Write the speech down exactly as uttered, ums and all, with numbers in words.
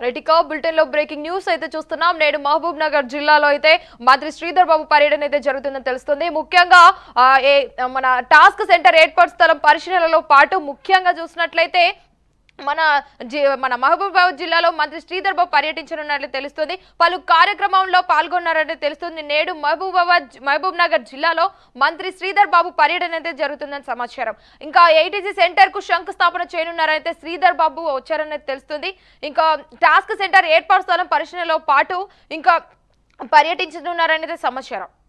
రెటికా bulletin లో breaking news అయితే చూస్తున్నాం. నేడు మహబూబ్ నగర్ జిల్లాలో అయితే మంత్రి శ్రీధర్ బాబు పర్యటన అయితే జరుగుతుందని తెలుస్తుంది. ముఖ్యంగా మన టాస్క్ సెంటర్ ఏర్పాటు స్థలం పరిశీలనలో పాటు ముఖ్యంగా చూసినట్లయితే మన మన మహబూబాబాద్ జిల్లాలో మంత్రి శ్రీధర్ బాబు పర్యటించనున్నట్లు తెలుస్తుంది. పలు కార్యక్రమంలో పాల్గొన్నారని తెలుస్తుంది. నేడు మహబూబాబాద్ మహబూబ్ నగర్ జిల్లాలో మంత్రి శ్రీధర్ బాబు పర్యటన అయితే జరుగుతుందని సమాచారం. ఇంకా ఏటీజీ సెంటర్ కు శంకుస్థాపన చేయనున్నారైతే శ్రీధర్ బాబు వచ్చారని తెలుస్తుంది. ఇంకా టాస్క్ సెంటర్ ఏర్పాటు స్థలం పరిశీలనలో పాటు ఇంకా పర్యటించనున్నారనేది సమాచారం.